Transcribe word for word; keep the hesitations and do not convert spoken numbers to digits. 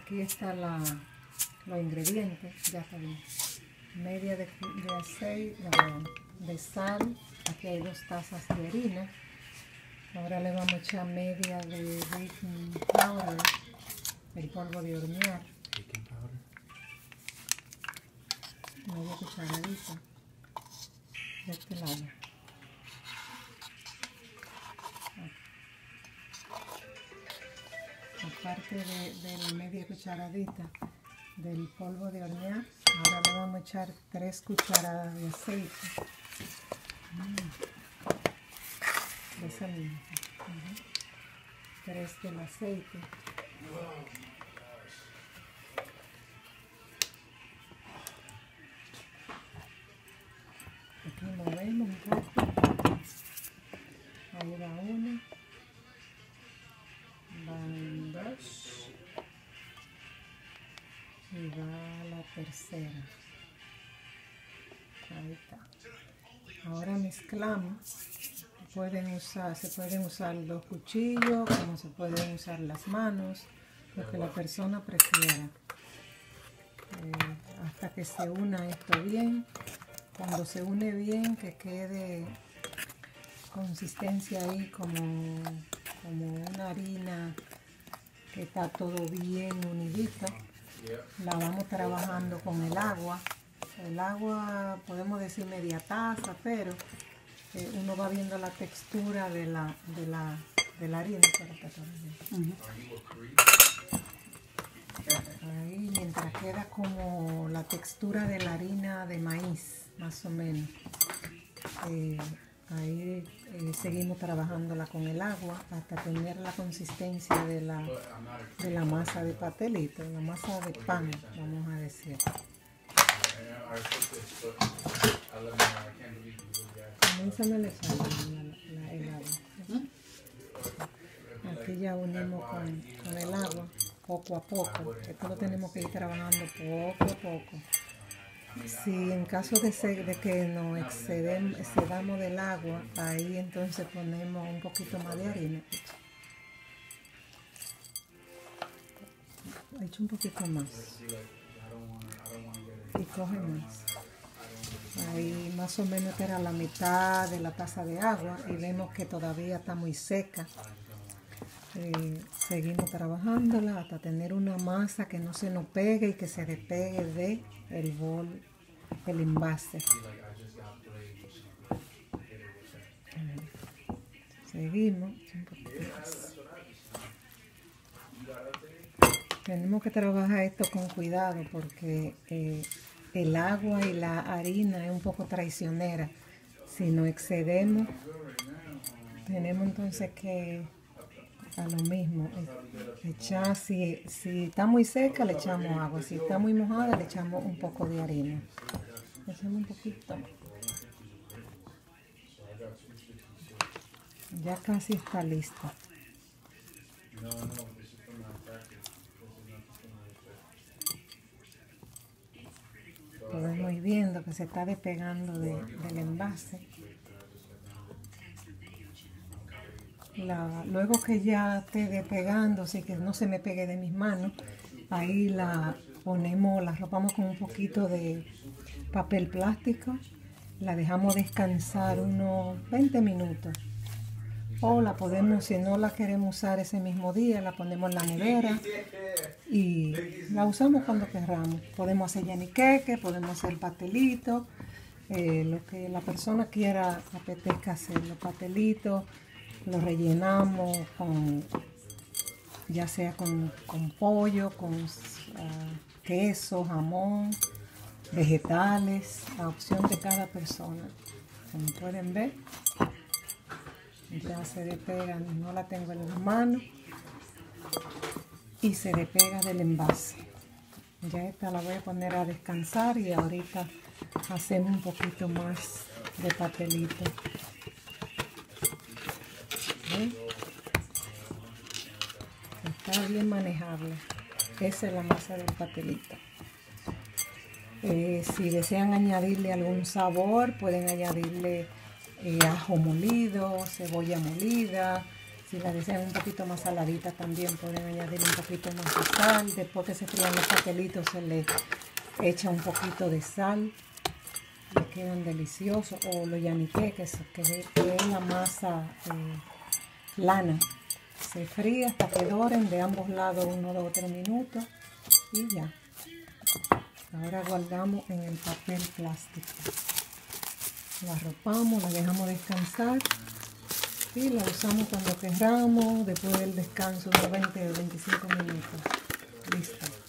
Aquí están los ingredientes, ya está bien. Media de, de aceite, de, de sal. Aquí hay dos tazas de harina. Ahora le vamos a echar media de baking powder, el polvo de hornear. Baking powder. Media cucharadita de este lado. Aparte de, de la media cucharadita del polvo de hornear, ahora le vamos a echar tres cucharadas de aceite. Mm. De esa misma. Uh-huh. Tres del aceite. Aquí movemos un poco. Ahí va una. Van dos. Y va la tercera. Ahí está. Ahora mezclamos. Pueden usar, se pueden usar dos cuchillos, como se pueden usar las manos, lo que la persona prefiera. Eh, hasta que se una esto bien. Cuando se une bien, que quede consistencia ahí como, como una harina que está todo bien unidito. La vamos trabajando con el agua. El agua podemos decir media taza, pero eh, uno va viendo la textura de la, de la, de la harina. Uh-huh. Ahí mientras queda como la textura de la harina de maíz, más o menos. Eh, ahí eh, seguimos trabajándola con el agua hasta tener la consistencia de la, de la masa de pastelito, la masa de pan, vamos a decir. Comienza a le el agua. Aquí ya unimos con, con el agua poco a poco. Esto lo tenemos que ir trabajando poco a poco. Si en caso de, ser, de que nos excedemos, excedamos del agua, ahí entonces ponemos un poquito más de harina. Echo un poquito más. Y coge más. Ahí más o menos era la mitad de la taza de agua y vemos que todavía está muy seca. Eh, seguimos trabajándola hasta tener una masa que no se nos pegue y que se despegue de el bol, el envase. Seguimos un poquito más. Tenemos que trabajar esto con cuidado porque eh, el agua y la harina es un poco traicionera. Si nos excedemos, tenemos entonces que a lo mismo echar, si, si está muy seca le echamos agua, si está muy mojada le echamos un poco de harina. Echamos un poquito. Ya casi está lista. Podemos ir viendo que se está despegando de, del envase. La, luego que ya esté despegando, así que no se me pegue de mis manos, ahí la ponemos, la arropamos con un poquito de papel plástico, la dejamos descansar unos veinte minutos. O la podemos, si no la queremos usar ese mismo día, la ponemos en la nevera y la usamos cuando queramos. Podemos hacer yaniqueque, podemos hacer pastelitos, eh, lo que la persona quiera, apetezca hacer, los pastelitos. Lo rellenamos con, ya sea con, con pollo, con uh, queso, jamón, vegetales, a opción de cada persona. Como pueden ver, ya se despega, no la tengo en las manos, y se despega del envase. Ya esta la voy a poner a descansar y ahorita hacemos un poquito más de pastelito. ¿Ven? Está bien manejable. Esa es la masa del pastelito. Eh, si desean añadirle algún sabor, pueden añadirle eh, ajo molido, cebolla molida, Si la desean un poquito más saladita también pueden añadir un poquito más de sal. Después que se frían los pastelitos se le echa un poquito de sal. Le quedan deliciosos. O lo yaniqué, que es, que es la masa eh, lana. Se fríe hasta que doren de ambos lados uno, dos o tres minutos y ya. Ahora guardamos en el papel plástico. La arropamos, la dejamos descansar y la usamos cuando queramos, después del descanso de veinte o veinticinco minutos. Listo.